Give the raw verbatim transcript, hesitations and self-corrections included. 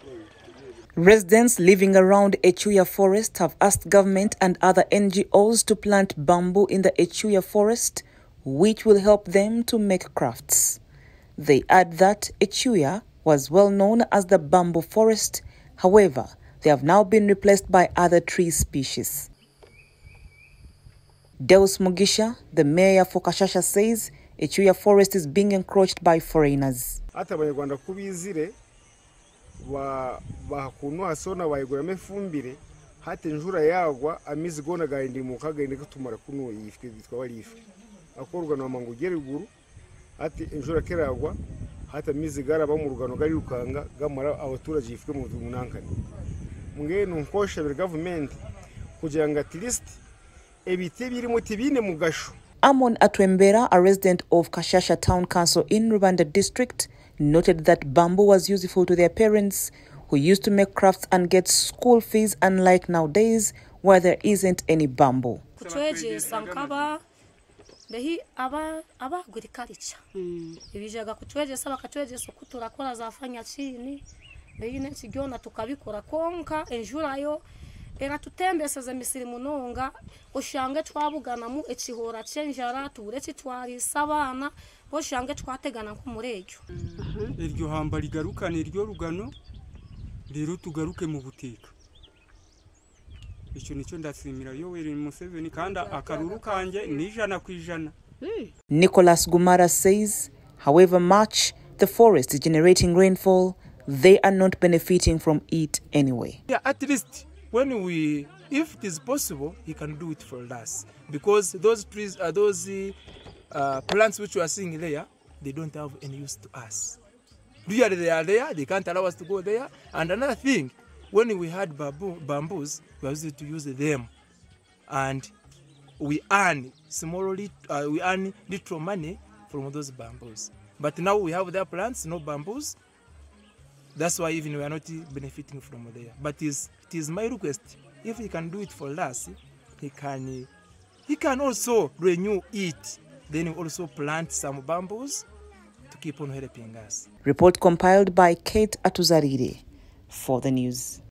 Residents living around Echuya Forest have asked government and other N G Os to plant bamboo in the Echuya Forest, which will help them to make crafts. They add that Echuya was well known as the bamboo forest. However, they have now been replaced by other tree species. Deus Mugisha, the mayor for Kashasha, says Echuya Forest is being encroached by foreigners. Bahakuno asona bayiguramo ifumbire hati njura yagwa amizi gona gaindi mukagende kutumara kuno yifike bitwa barife akorwa no mangugere ruguru hati njura keragwa hati amizi garaba mu rugano gari rukanga gamara abaturage yifike mu munankani mwe nunkosha bir government kugira ngo at least ebite birimo tibine mu gasho. Amon Atwembera, a resident of Kashasha Town Council in Rubanda district, noted that bamboo was useful to their parents, who used to make crafts and get school fees, unlike nowadays where there isn't any bamboo. Behi aba aba agriculture ibijaga kutwegesa bakatwegesa kuturakora zafanya chini behi n'ekigona tukabikora konka enjura yo era tutembeseza misiri munonga oshange twabugana mu ekihora cyenjara turetse twarisa abana oshange twategana ku murejo iryo hamba ligarukana iryo rugano rero tugaruke mu buteka. Nicholas Gumara says, however much the forest is generating rainfall, they are not benefiting from it anyway. Yeah, at least when we, if it is possible, he can do it for us. Because those trees, are those uh, plants which we are seeing there, they don't have any use to us. Really, they are there, they can't allow us to go there. And another thing, when we had bamboo, bamboos, we used to use them, and we earn smallly, uh, we earn little money from those bamboos. But now we have their plants, no bamboos. That's why even we are not benefiting from there. But it is, it is my request, if he can do it for us, he can, he can also renew it. Then also plant some bamboos to keep on helping us. Report compiled by Kate Atuzarire for the news.